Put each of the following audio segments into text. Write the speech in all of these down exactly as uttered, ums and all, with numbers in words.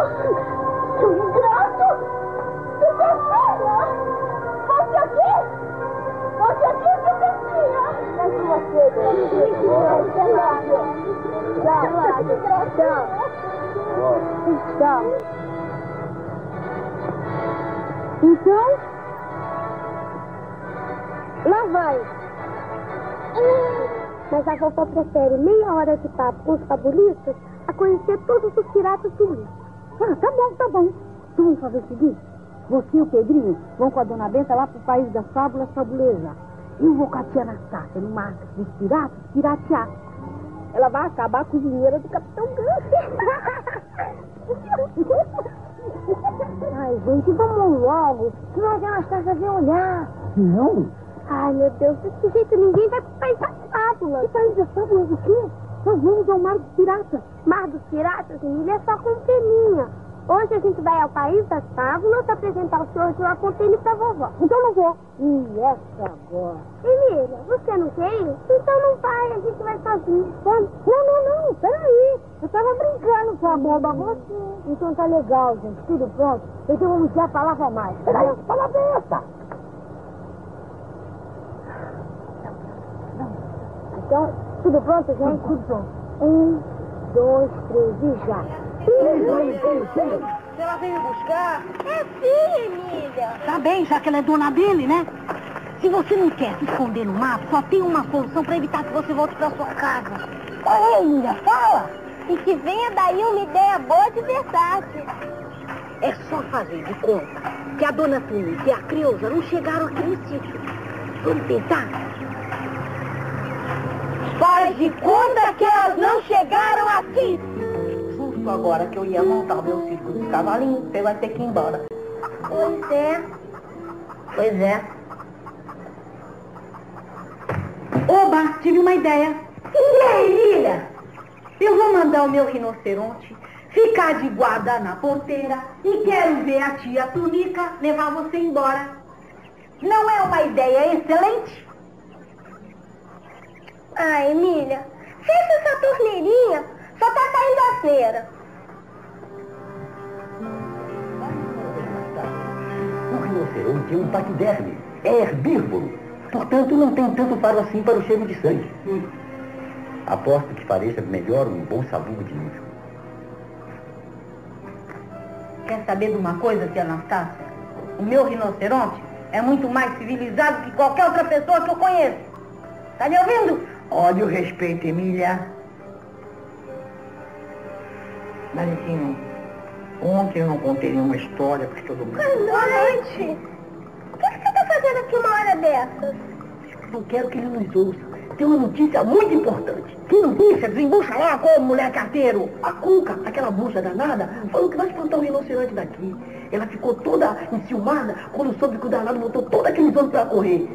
Seu ingrato! Seu Pecinha! Volte aqui! Volte aqui, seu Pecinha! Mas você, Tchau, tchau. Tchau. Então, lá vai. Mas a vovó prefere meia hora de papo com os fabulistas a conhecer todos os piratas do mundo. Ah, tá bom, tá bom. Então vamos fazer o seguinte. Você e o Pedrinho vão com a Dona Benta lá pro país das fábulas fabulejar. Eu vou com a tia Anastácia no mar dos piratas piratear. Ela vai acabar com o dinheiro do Capitão Ganso. Ai, gente, vamos logo. Senão a tia Anastácia vai olhar. Não? Ai, meu Deus, desse jeito ninguém vai pro país das fábulas. Que país das fábulas o quê? Nós vamos ao Mar dos Piratas. Mar dos Piratas, Emília, é só com peninha. Hoje a gente vai ao país das fábulas apresentar o senhor de La Fontaine pra vovó. Então não vou. E essa agora? Emília, você não quer ir? Então não vai, a gente vai sozinho. Vamos? Não, não, não, peraí. Eu tava brincando com a boba. Você. Então tá legal, gente. Tudo pronto. Então vamos ver a palavra mais. Peraí, que palavra é essa? Então, tudo pronto, gente? Tudo pronto. Um, dois, três e já. Ela veio buscar. É sim, Emília. Tá bem, já que ela é dona dele, né? Se você não quer se esconder no mato, só tem uma solução pra evitar que você volte pra sua casa. Qual é, Emília? Fala! E que venha daí uma ideia boa de verdade. É só fazer de conta que a dona Túnica e a Creuza não chegaram aqui no sítio. Vamos tentar? Faz de conta que elas não chegaram aqui! Justo agora que eu ia montar o meu circo de cavalinho, você vai ter que ir embora. Pois é. Pois é. Oba, tive uma ideia. E aí, Emília? Eu vou mandar o meu rinoceronte ficar de guarda na porteira e quero ver a tia Túnica levar você embora. Não é uma ideia excelente? Ah, Emília, fecha essa torneirinha. Só tá saindo a cera. O rinoceronte é um paquiderme, é herbívoro. Portanto, não tem tanto faro assim para o cheiro de sangue. Hum. Aposto que pareça melhor um bom sabugo de índio. Quer saber de uma coisa, tia Anastácia? O meu rinoceronte é muito mais civilizado que qualquer outra pessoa que eu conheço. Tá me ouvindo? Olha o respeito, Emília. Mas, enfim, ontem eu não contei nenhuma história para todo mundo. Boa noite. O que você tá fazendo aqui uma hora dessas? Eu quero que ele nos ouça. Tem uma notícia muito importante. Que notícia? Desembucha lá como mulher carteiro. A Cuca, aquela bucha danada, falou que vai espantar o rinoceronte daqui. Ela ficou toda enciumada quando soube que o danado botou todo aquele homens para correr.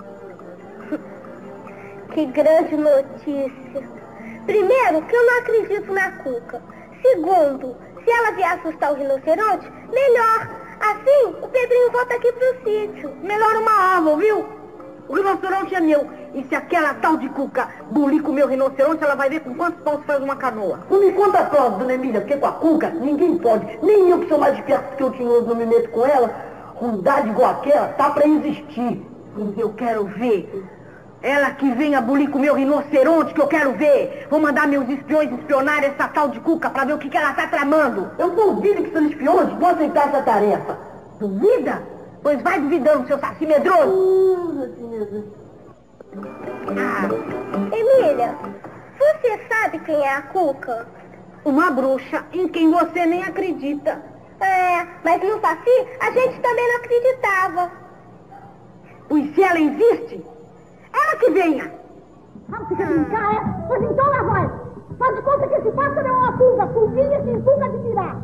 Que grande notícia. Primeiro, que eu não acredito na Cuca. Segundo, se ela vier assustar o rinoceronte, melhor. Assim, o Pedrinho volta aqui pro sítio. Melhor uma árvore, viu? O rinoceronte é meu. E se aquela tal de Cuca bulir com o meu rinoceronte, ela vai ver com quantos paus faz uma canoa. Não me conta só, dona Emília, porque com a Cuca ninguém pode. Nem eu que sou mais esperto que o senhor não me meto com ela. Rondade igual aquela tá pra existir. Eu quero ver. Ela que venha bulir com o meu rinoceronte, que eu quero ver. Vou mandar meus espiões espionar essa tal de Cuca pra ver o que, que ela tá tramando. Eu duvido que seus espiões vão aceitar essa tarefa. Duvida? Pois vai duvidando, seu saci medroso. Uh, ah. Emília, você sabe quem é a Cuca? Uma bruxa em quem você nem acredita. É, mas no saci a gente também não acreditava. Pois se ela existe, ela que venha. Ah, você quer brincar, é? Pois então lá vai. Faz de conta que esse pássaro é uma pulga. Pulguinha sem pulga de tirar.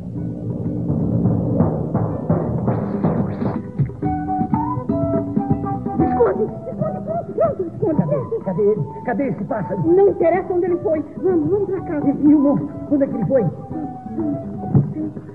Esconde, esconde, pronto, pronto, esconde. Cadê, cadê, cadê esse pássaro? Não interessa onde ele foi. Vamos, vamos pra casa. E, e o monstro? Onde é que ele foi?